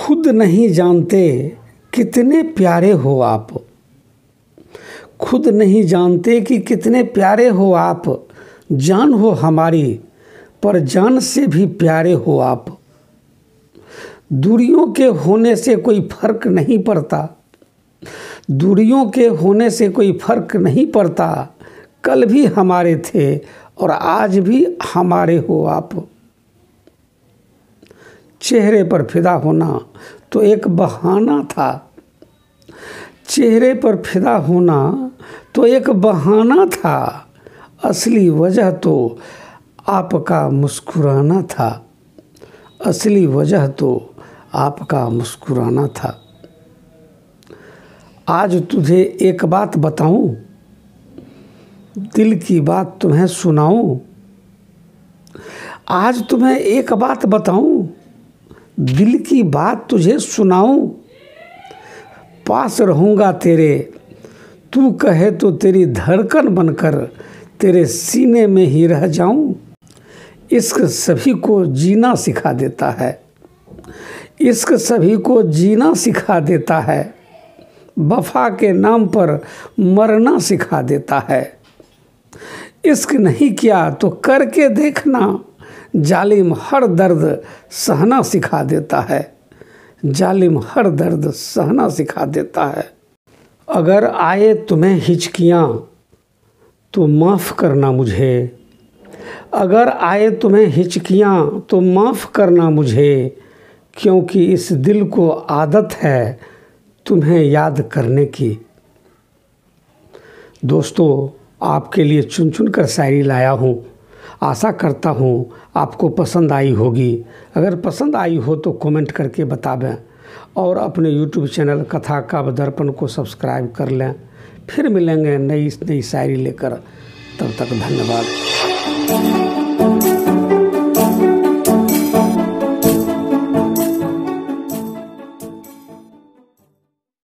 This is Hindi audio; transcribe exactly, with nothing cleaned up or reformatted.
खुद नहीं जानते कितने प्यारे हो आप, खुद नहीं जानते कि कितने प्यारे हो आप, जान हो हमारी पर जान से भी प्यारे हो आप। दूरियों के होने से कोई फर्क नहीं पड़ता, दूरियों के होने से कोई फर्क नहीं पड़ता, कल भी हमारे थे और आज भी हमारे हो आप। चेहरे पर फिदा होना तो एक बहाना था, चेहरे पर फिदा होना तो एक बहाना था, असली वजह तो आपका मुस्कुराना था, असली वजह तो आपका मुस्कुराना था। आज तुझे एक बात बताऊं, दिल की बात तुम्हें सुनाऊं, आज तुम्हें एक बात बताऊं, दिल की बात तुझे सुनाऊं। पास रहूँगा तेरे, तू कहे तो तेरी धड़कन बनकर तेरे सीने में ही रह जाऊं। इश्क सभी को जीना सिखा देता है, इश्क सभी को जीना सिखा देता है, वफा के नाम पर मरना सिखा देता है। इश्क नहीं किया तो करके देखना, जालिम हर दर्द सहना सिखा देता है, जालिम हर दर्द सहना सिखा देता है। अगर आए तुम्हें हिचकियाँ तो माफ़ करना मुझे, अगर आए तुम्हें हिचकियाँ तो माफ़ करना मुझे, क्योंकि इस दिल को आदत है तुम्हें याद करने की। दोस्तों, आपके लिए चुन चुन कर शायरी लाया हूँ, आशा करता हूँ आपको पसंद आई होगी। अगर पसंद आई हो तो कमेंट करके बतावें और अपने यूट्यूब चैनल कथा काव्य दर्पण को सब्सक्राइब कर लें। फिर मिलेंगे नई नई शायरी लेकर, तब तक धन्यवाद।